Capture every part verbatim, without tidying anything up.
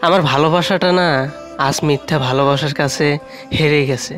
আমার ভালোবাসাটা না আজ মিথ্যা ভালোবাসার কাছে হেরে গেছে।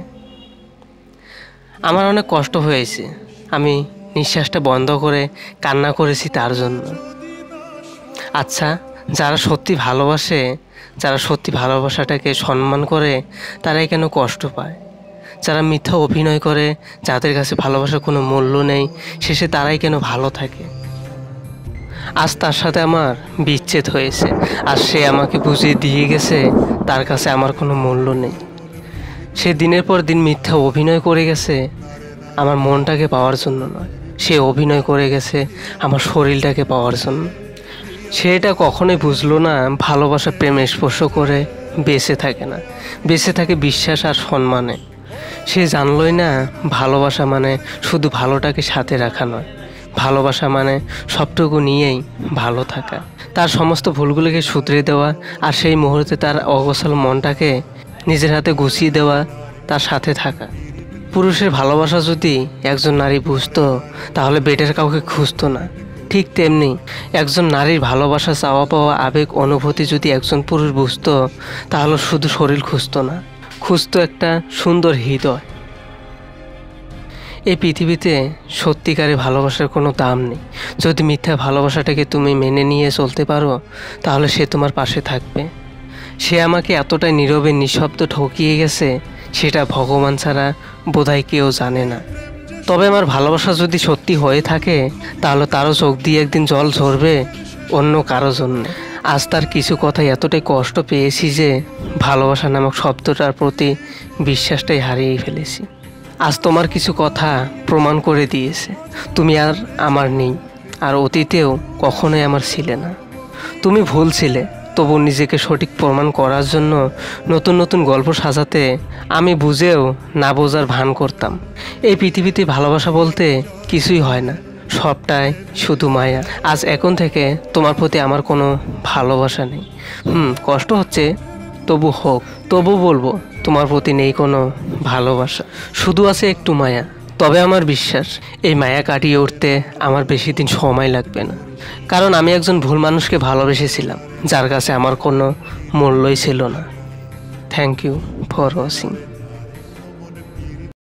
আমার অনেক কষ্ট হয়েছে, আমি নিঃশ্বাসটা বন্ধ করে কান্না করেছি তার জন্য। আচ্ছা, যারা সত্যি ভালোবাসে, যারা সত্যি ভালোবাসাটাকে সম্মান করে, তারাই কেন কষ্ট পায়? যারা মিথ্যা অভিনয় করে, যাদের কাছে ভালোবাসার কোনো মূল্য নেই, শেষে তারাই কেন ভালো থাকে? আজ তার সাথে আমার বিচ্ছেদ হয়েছে, আর সে আমাকে বুঝিয়ে দিয়ে গেছে তার কাছে আমার কোনো মূল্য নেই। সে দিনের পর দিন মিথ্যা অভিনয় করে গেছে আমার মনটাকে পাওয়ার জন্য নয়, সে অভিনয় করে গেছে আমার শরীরটাকে পাওয়ার জন্য। সে এটা কখনোই বুঝলো না ভালোবাসা প্রেমে স্পর্শ করে বেঁচে থাকে না, বেঁচে থাকে বিশ্বাস আর সম্মানে। সে জানলই না ভালোবাসা মানে শুধু ভালোটাকে সাথে রাখা নয়, ভালোবাসা মানে সবটুকু নিয়েই ভালো থাকা, তার সমস্ত ভুলগুলোকে শুধরে দেওয়া, আর সেই মুহূর্তে তার অগোছাল মনটাকে নিজের হাতে গুছিয়ে দেওয়া, তার সাথে থাকা। পুরুষের ভালোবাসা যদি একজন নারী বুঝতো তাহলে বেটার কাউকে খুঁজতো না। ঠিক তেমনি একজন নারীর ভালোবাসা, চাওয়া পাওয়া, আবেগ, অনুভূতি যদি একজন পুরুষ বুঝতো তাহলে শুধু শরীর খুঁজতো না, খুঁজতো একটা সুন্দর হৃদয়। এই পৃথিবীতে সত্যিকারের ভালোবাসার কোনো দাম নেই। যদি মিথ্যা ভালোবাসাটাকে তুমি মেনে নিয়ে চলতে পারো তাহলে সে তোমার পাশে থাকবে। সে আমাকে এতটাই নীরবে নিঃশব্দ ঠকিয়ে গেছে, সেটা ভগবান ছাড়া বোধহয় কেউ জানে না। তবে আমার ভালোবাসা যদি সত্যি হয়ে থাকে তাহলে তারও চোখ দিয়ে একদিন জল ঝরবে অন্য কারো জন্য। আজ তার কিছু কথায় এতটাই কষ্ট পেয়েছি যে ভালোবাসা নামক শব্দটার প্রতি বিশ্বাসটাই হারিয়ে ফেলেছি। আজ তোমার কিছু কথা প্রমাণ করে দিয়েছে তুমি আর আমার নেই, আর অতীতেও কখনোই আমার ছিলে না। তুমি ভুল ছিলে, তবু নিজেকে সঠিক প্রমাণ করার জন্য নতুন নতুন গল্প সাজাতে আমি বুঝেও না বোঝার ভান করতাম। এই পৃথিবীতে ভালোবাসা বলতে কিছুই হয় না, সবটাই শুধু মায়া। আজ এখন থেকে তোমার প্রতি আমার কোনো ভালোবাসা নেই। হুম কষ্ট হচ্ছে, তবু হোক, তবু বলবো তোমার প্রতি নেই কোনো ভালোবাসা, শুধু আছে একটু মায়া। তবে আমার বিশ্বাস এই মায়া কাটিয়ে উঠতে আমার বেশি দিন সময় লাগবে না, কারণ আমি একজন ভুল মানুষকে ভালোবেসেছিলাম যার কাছে আমার কোনো মূল্যই ছিল না। Thank you for watching.